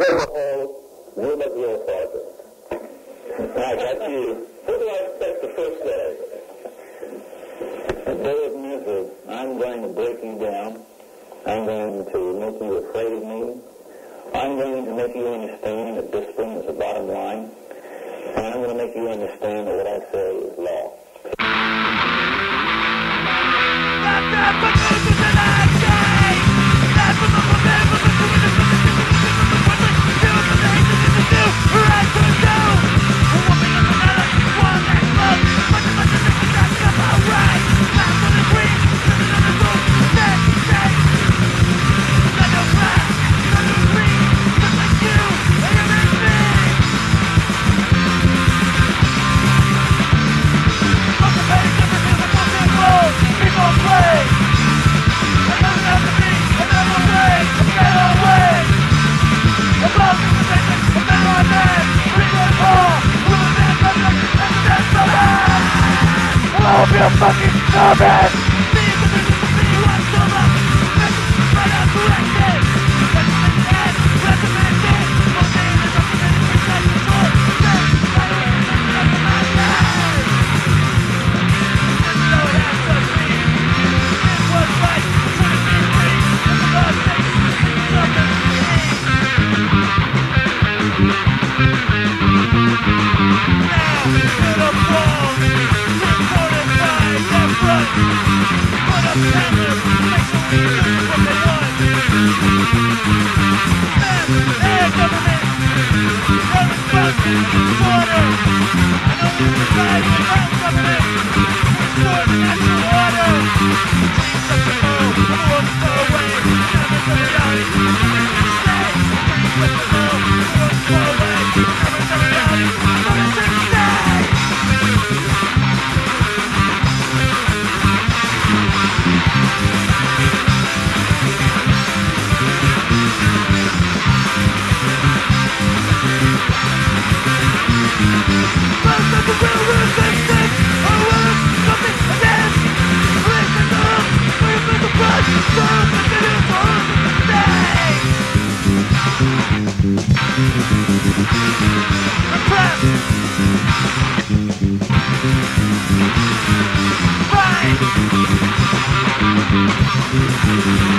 You're my drill sergeant. I got you. What do I expect the first day? The day of misery. I'm going to break you down. I'm going to make you afraid of me. I'm going to make you understand that discipline is the bottom line. And I'm going to make you understand that what I say is law. You're fucking stupid! Right!